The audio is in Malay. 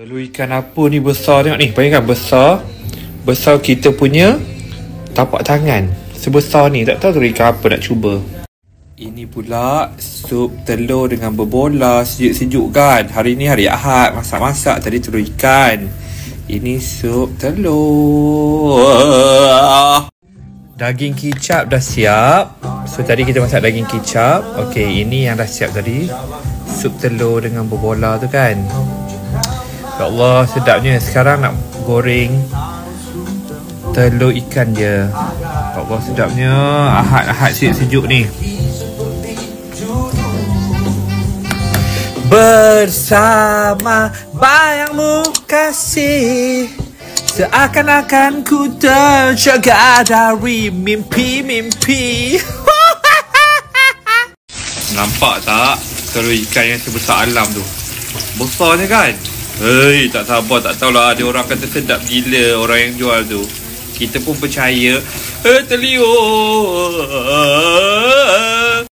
Telur ikan apa ni besar, tengok ni, bayangkan besar. Besar kita punya tapak tangan. Sebesar ni, tak tahu telur ikan apa nak cuba. Ini pula sup telur dengan berbola, sejuk-sejuk kan. Hari ni hari Ahad, masak-masak tadi telur ikan. Ini sup telur. Daging kicap dah siap. So tadi kita masak daging kicap. Okey, ini yang dah siap tadi. Sup telur dengan berbola tu kan. Ya Allah, sedapnya. Sekarang nak goreng telur ikan je. Ya Allah, sedapnya. Ahad-ahad sejuk-sejuk ni. Bersama bayangmu kasih, seakan-akan ku terjaga dari mimpi-mimpi. Nampak tak telur ikan yang sebesar alam tu? Besarnya kan? Hei, tak sabar, tak tahulah. Ada orang kata sedap gila orang yang jual tu. Kita pun percaya. Terliur.